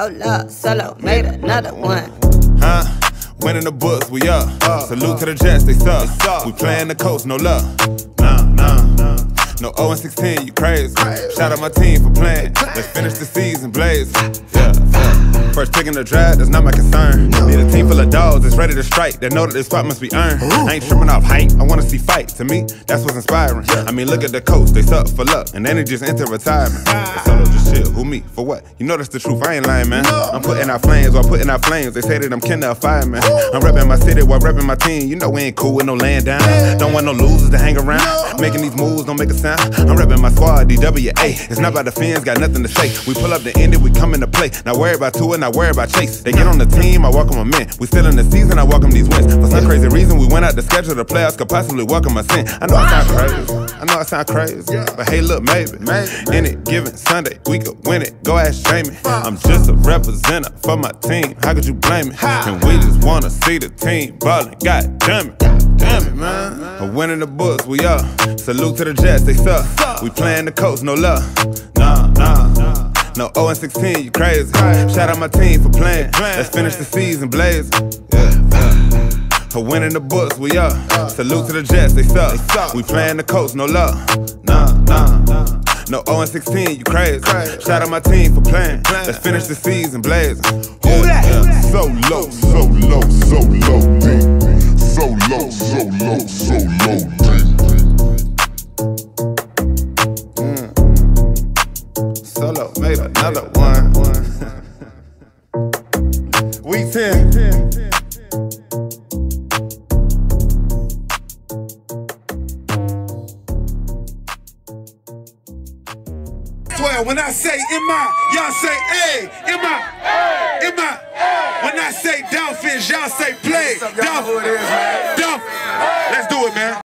Oh Lord, SoLo made another one. Winning the books, we up. Salute to the Jets, they suck. We playing the Colts, no luck. No 0-16, you crazy. Shout out my team for playing. Let's finish the season blaze. First pick in the draft, that's not my concern. Need a team full of dogs that's ready to strike, that know that this spot must be earned. I ain't tripping off hype, I wanna see fight. To me, that's what's inspiring. I mean, look at the Colts, they suck for luck, and then they just enter retirement. It's SoLo just chill, who me? For what? You know that's the truth, I ain't lying, man. I'm putting out flames while putting out flames. They say that I'm kin to a fireman. I'm repping my city while repping my team. You know we ain't cool with no laying down. Don't want no losers to hang around. Making these moves don't make a sound. I'm repping my squad, DWA. It's not about the fans, got nothing to say. We pull up the end, we come into play. Not worry about Tua, not worry about Chase. They get on the team, I welcome them in. We still in the season, I welcome these wins. For some crazy reason, we went out the schedule. The playoffs could possibly welcome us in. I know I sound crazy, but hey, look, maybe. Any given Sunday, we could win it. Go ask Jamie. I'm just a representative for my team. How could you blame me? And we just wanna see the team ballin'. God damn it. Damn it, man. Winning the books, we up. Salute to the Jets, they suck. We playing the Colts, no luck. No 0-16, you crazy. Shout out my team for playing. Let's finish the season blaze. Winning the books, we up. Salute to the Jets, they suck. We playing the Colts, no luck. No 0-16, you crazy. Shout out my team for playing. Let's finish the season blazing. SoLo, SoLo, SoLo, deep. SoLo, SoLo, SoLo, deep. SoLo made another one. Week 10. When I say y'all say A. When I say Dolphins, y'all say play. Dolphins. Let's do it, man.